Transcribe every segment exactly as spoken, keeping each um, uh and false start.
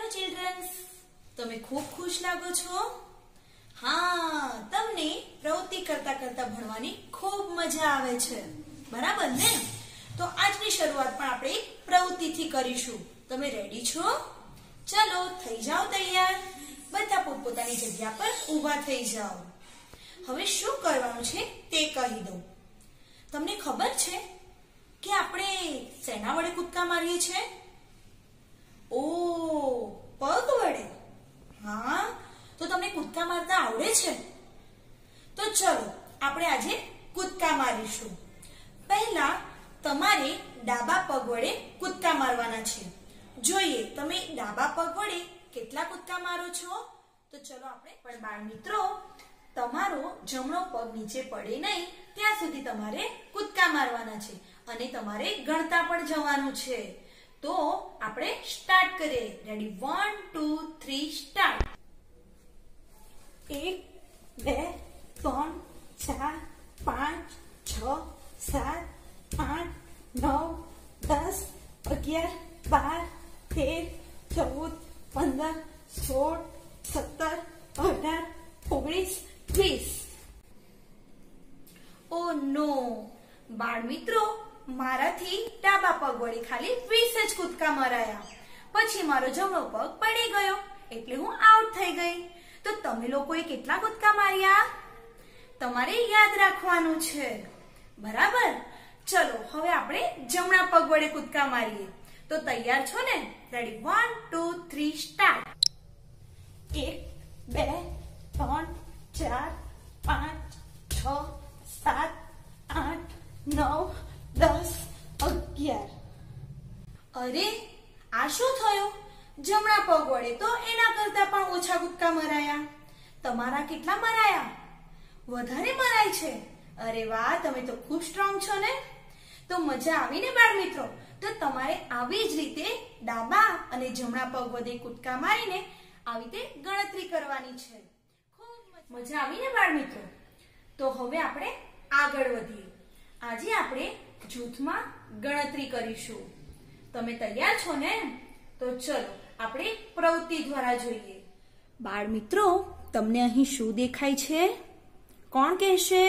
Children's, તમે ખૂબ ખુશ લાગો છો? હા, તમને પ્રવૃત્તિ કરતા કરતા ભણવાની ખૂબ મજા આવે છે, બરાબર ને? તો આજની શરૂઆત પણ આપણે એક પ્રવૃત્તિથી કરીશું. તમે રેડી છો? ચલો થઈ જાઓ તૈયાર. બધા પોતપોતાની જગ્યા પર ઊભા થઈ જાઓ. હવે શું કરવાનું છે તે કહી દઉં. તમને ખબર છે કે આપણે શેના વડે કૂદકા મારીએ છીએ? ઓ, પગ વડે. હા, તો તમને કૂદકા મારતા આવડે છે? તો ચલો આપણે આજે કૂદકા મારીશું. પહેલા તમારે ડાબા પગ વડે કૂદકા મારવાના છે. જોઈએ તમે ડાબા પગ વડે કેટલા કૂદકા મારો છો. તો ચલો આપણે પણ બાળ મિત્રો, તમારો જમણો પગ નીચે પડે નહીં ત્યાં સુધી તમારે કૂદકા મારવાના છે અને તમારે ગણતા પણ જવાનું છે. તો આપણે સ્ટાર્ટ કરીએ. Ready? One two three start. એક, બે, ત્રણ, ચાર, પાંચ, છ, સાત, આઠ, નવ, દસ, અગિયાર, બાર, તેર, ચૌદ, પંદર, સોળ, સત્તર, અઢાર, ઓગણીસ, વીસ. ઓ નો બાળ મિત્રો, મારાથી ડાબા પગ વડે ખાલી વીસ જ કૂદકા મરાયા. પછી મારો જમણો પગ પડી ગયો એટલે હું આઉટ થઈ ગઈ. તો તમે લોકોએ કેટલા કૂદકા માર્યા? તમારે યાદ રાખવાનું છે, બરાબર? ચલો હવે આપણે જમણા પગ વડે કૂદકા મારીએ. તો તૈયાર છો ને? Ready? One two three start. એક, બે, ત્રણ, ચાર, પાંચ, છ, સાત, આઠ, નવ, દસ, અગિયાર. અરે, આ શું થયું? જમણા પગ વડે તો એના કરતા પણ ઓછા કૂદકા મરાયા. તમારા કેટલા મરાયા? વધારે મરાય છે. અરે વાહ, તમે તો ખૂબ સ્ટ્રોંગ છો ને. તો મજા આવી ને બાળ મિત્રો? તો તમારે આવી જ રીતે ડાબા અને જમણા પગ વડે કૂદકા મારીને આવી રીતે ગણતરી કરવાની છે. ખૂબ મજા આવી ને બાળ મિત્રો? તો હવે આપણે આગળ વધીએ. આજે આપણે જૂથમાં ગણતરી કરીશું. તમે તૈયાર છો ને? તો ચલો આપણે પ્રવૃત્તિ દ્વારા જોઈએ. બાળ મિત્રો, તમને અહીં શું દેખાય છે? કોણ કહેશે?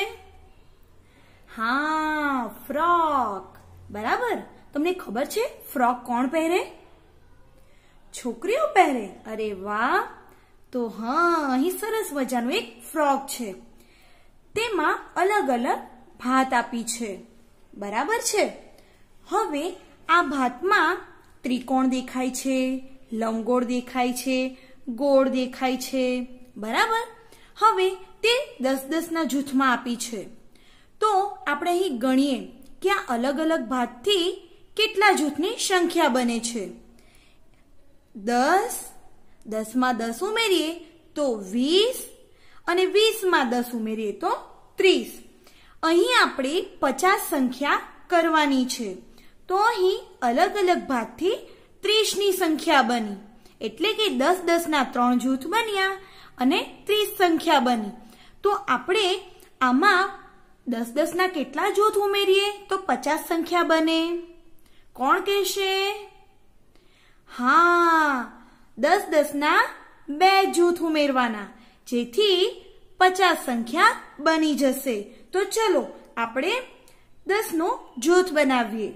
હા, ફ્રોક. બરાબર. તમને ખબર છે ફ્રોક કોણ પહેરે? છોકરીઓ પહેરે. અરે વાહ. તો હા, અહીં સરસ મજાનું એક ફ્રોક છે. તેમાં અલગ અલગ ભાત આપી છે, બરાબર છે? હવે આ ભાતમાં ત્રિકોણ દેખાય છે, લંબગોળ દેખાય છે, ગોળ દેખાય છે, બરાબર? હવે તે દસ દસ ના જૂથમાં આપી છે. તો આપણે અહીં ગણીએ કે આ અલગ અલગ ભાતથી કેટલા જૂથની સંખ્યા બને છે. દસ, દસ માં દસ ઉમેરીએ તો વીસ અને વીસ માં દસ ઉમેરીએ તો ત્રીસ. અહીં આપણે પચાસ સંખ્યા કરવાની છે. તો અહીં અલગ અલગ ભાગથી ત્રીસ ની સંખ્યા બની. એટલે કે દસ દસ ના ત્રણ જૂથ બન્યા અને ત્રીસ સંખ્યા બની. તો આપણે આમાં દસ દસ ના કેટલા જૂથ ઉમેરીએ તો પચાસ સંખ્યા બને? કોણ કહેશે? હા, દસ દસ ના બે જૂથ ઉમેરવાના, જેથી પચાસ સંખ્યા બની જશે. તો ચલો આપણે દસ નું જૂથ બનાવીએ.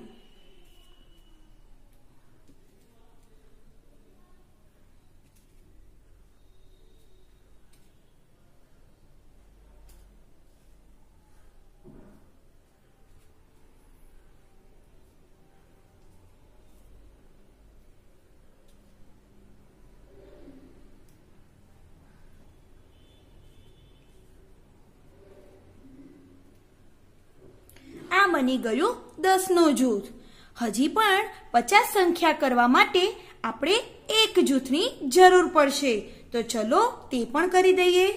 બની ગયું દસ નું જૂથ. હજી પણ પચાસ સંખ્યા કરવા માટે આપણે એક જૂથની જરૂર પડશે. તો ચલો તે પણ કરી દઈએ.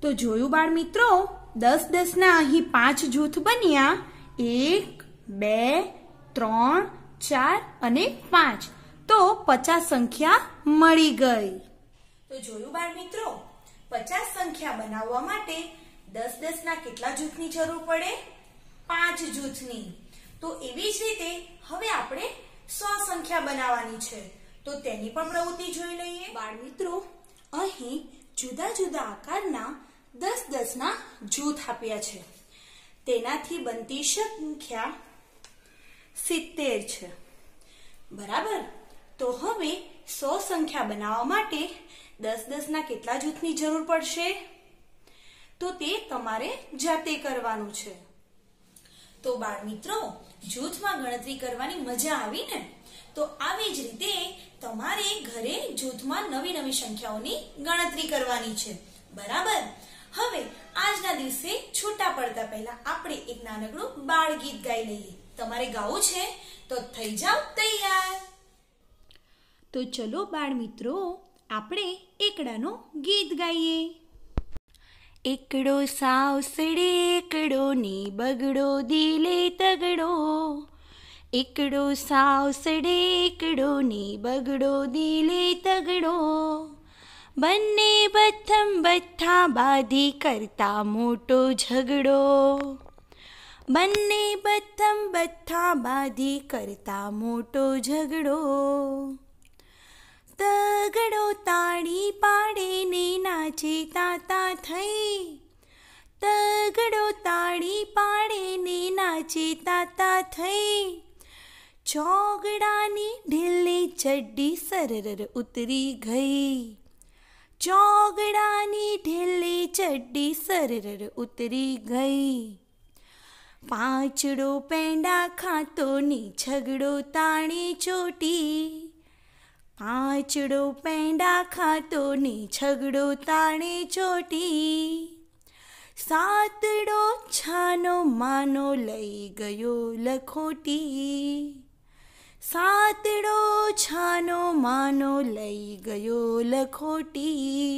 તો જોયું બાળ મિત્રો, દસ દસ ના અહીં પાંચ જૂથ બન્યા. એક, બે, ત્રણ, ચાર અને પાંચ. તો પચાસ સંખ્યા મળી ગઈ. તો જોયું બાળ મિત્રો, પચાસ સંખ્યા બનાવવા માટે દસ દસ ના કેટલા જૂથની જરૂર પડે? પાંચ જૂથની. તો એવી જ રીતે હવે આપણે સો સંખ્યા બનાવવાની છે. તો તેની પણ પ્રવૃત્તિ જોઈ લઈએ. બાળ મિત્રો, અહીં જુદા જુદા આકારના દસ દસ ના જૂથ આપ્યા છે. તેનાથી બનતી સંખ્યા સિત્તેર છે. બરાબર. તો હવે સો સંખ્યા બનાવવા માટે દસ દસ ના કેટલા જૂથની જરૂર પડશે? તો તે તમારે જાતે કરવાનું છે. તો બાળ મિત્રો, જૂથમાં ગણતરી કરવાની મજા આવી ને? તો આવી જ રીતે તમારે ઘરે જૂથમાં નવી નવી સંખ્યાઓની ગણતરી કરવાની છે. બરાબર. હવે આજના દિવસે છૂટા પડતા પહેલા આપણે એક નાનકડું બાળ ગીત ગાઈ લઈએ. તમારે ગાવું છે તો થઈ જાવ તૈયાર. તો ચલો બાળ મિત્રો, આપણે એકડાનું ગીત ગાઈએ. એકડો સાવસડે એકડો ની બગડો દિલે તગડો. એકડો સાવસડે એકડો ની બગડો દિલે તગડો. બંને બથમ બથ્થા બાધી કરતા મોટો ઝઘડો. બંને બથમ બથ્થા બાધી કરતા મોટો ઝઘડો. તગડો તાળી પાડે ને નાચે તાતા થઈ. તગડો તાળી પાડે ને નાચે તાતા થઈ. ચોગડાની ઢીલી ચડ્ડી સરર ઉતરી ગઈ. ચોગડાની ઢીલી ચડ્ડી સરર ઉતરી ગઈ. પાંચડો પેંડા ખાતો ની ઝઘડો તાણી ચોટી. પાંચડો પેંડા ખાતો ની ઝઘડો તાણે ચોટી. સાતડો છાનો માનો લઈ ગયો લખોટી. સાતડો છાનો માનો લઈ ગયો લખોટી.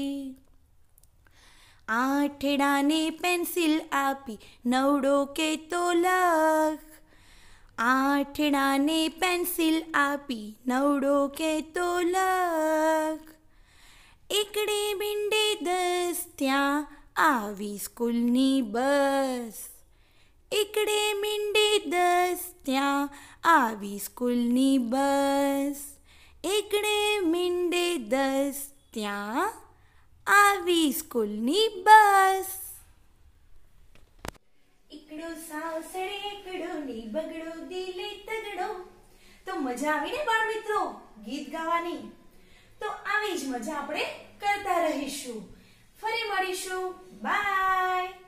આઠડાને પેન્સિલ આપી નવડો કેતો લખ. આઠડાને પેન્સિલ આપી નવડો કેતો લખ. એકડે બિંડે દસ ત્યાં આવી સ્કૂલની બસ. એકડે બિંડે દસ ત્યાં આવી સ્કૂલની બસ. એકડે બિંડે દસ ત્યાં આવી સ્કૂલની બસ. એકડો સાવસડે એકડો ની બગડો દિલે તગડો. તો મજા આવી ને બાળ મિત્રો ગીત ગાવાની? તો આવી જ મજા આપણે કરતા રહીશું. ફરી મળીશું. બાય.